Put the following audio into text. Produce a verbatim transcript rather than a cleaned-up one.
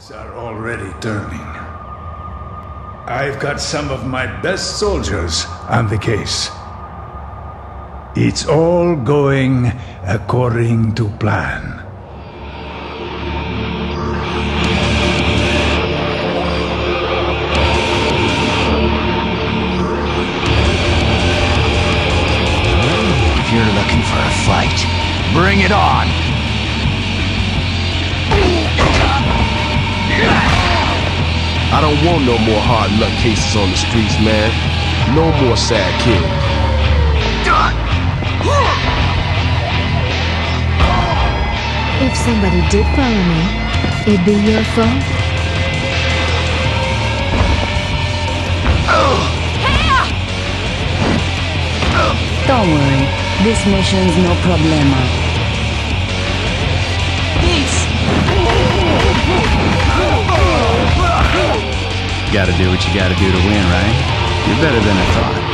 Are already turning. I've got some of my best soldiers on the case. It's all going according to plan. If you're looking for a fight, bring it on! I don't want no more hard luck cases on the streets, man. No more sad kids. If somebody did follow me, it'd be your fault. Don't worry, this mission's no problema. Gotta do what you gotta do to win, right? You're better than I thought.